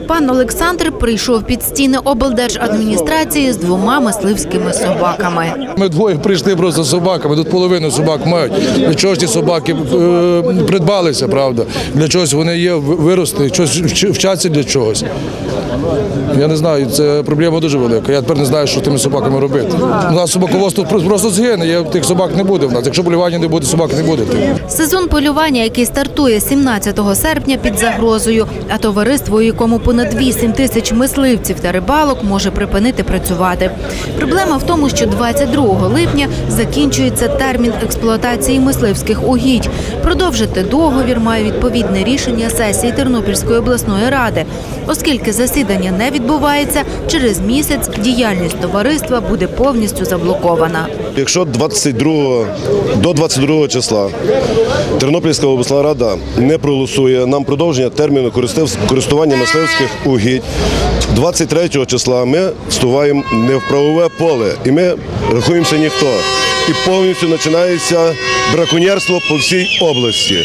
Пан Олександр прийшов під стіни облдержадміністрації з 2 мисливськими собаками. Ми двоє прийшли просто з собаками, тут половину собак мають. Для чогось ті собаки придбалися, правда. Для чогось вони є, виросли, вчаться для чогось. Я не знаю, це проблема дуже велика. Я тепер не знаю, що тими собаками робити. У нас собаководство просто згине, тих собак не буде в нас. Якщо полювання не буде, собак не буде. Сезон полювання, який стартує 17 серпня, під загрозою. А товариство, у якому понад 8 тисяч мисливців та рибалок, може припинити працювати. Проблема в тому, що 22 липня закінчується термін експлуатації мисливських угідь. Продовжити договір має відповідне рішення сесії Тернопільської обласної ради. Оскільки засідання не відбувається, через місяць діяльність товариства буде повністю заблокована. Якщо до 22 числа Тернопільська обласна рада не проголосує нам продовження терміну користування мисливських угідь, 23 числа ми вступаємо не в правове поле і ми рахуємося ніхто. І повністю починається браконьєрство по всій області.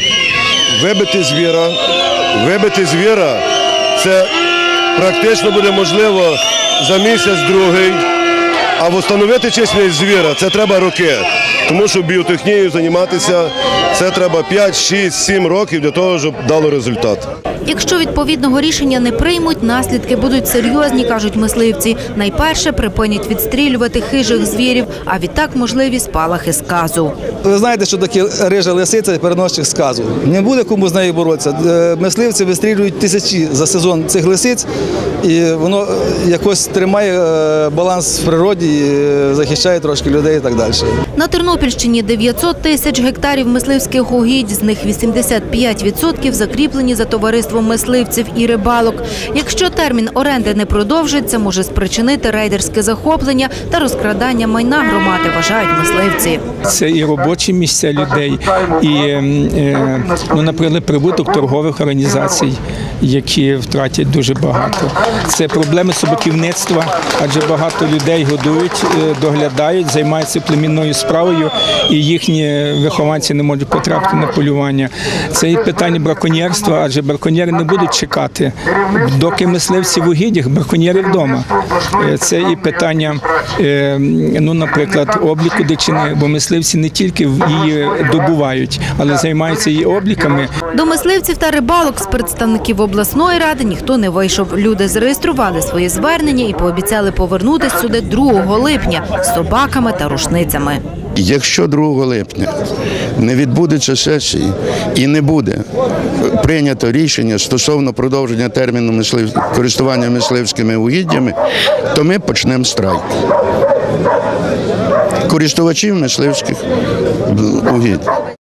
Вибити звіра – це практично буде можливо за місяць-другий, а встановити чисельність звіра – це треба роки. Тому що біотехнією займатися – це треба 5, 6, 7 років для того, щоб дало результат. Якщо відповідного рішення не приймуть, наслідки будуть серйозні, кажуть мисливці. Найперше припинять відстрілювати хижих звірів, а відтак можливі спалахи сказу. Ви знаєте, що таке рижа лисиця – переносчик сказу. Не буде кому з нею боротися. Мисливці вистрілюють тисячі за сезон цих лисиць, і воно якось тримає баланс в природі, і захищає трошки людей і так далі. На Тернопільщині 900 тисяч гектарів мисливських угідь, з них 85% закріплені за товариством мисливців і рибалок. Якщо термін оренди не продовжиться, може спричинити рейдерське захоплення та розкрадання майна громади, вважають мисливці. Це і робочі місця людей, і, наприклад, прибуток торгових організацій, які втратять дуже багато. Це проблеми собаківництва, адже багато людей годують, доглядають, займаються племінною справою, і їхні вихованці не можуть потрапити на полювання. Це і питання браконьєрства, адже браконьєри не будуть чекати, доки мисливці в угіддях, браконьєри вдома. Це і питання, наприклад, обліку дичини, бо мисливці не тільки її добувають, але займаються її обліками. До мисливців та рибалок з представників обласної ради ніхто не вийшов. Люди зареєстрували свої звернення і пообіцяли повернутися сюди 2 липня з собаками та рушницями. Якщо 2 липня не відбудеться сесії і не буде прийнято рішення стосовно продовження терміну користування мисливськими угіддями, то ми почнемо страйк користувачів мисливських угідь.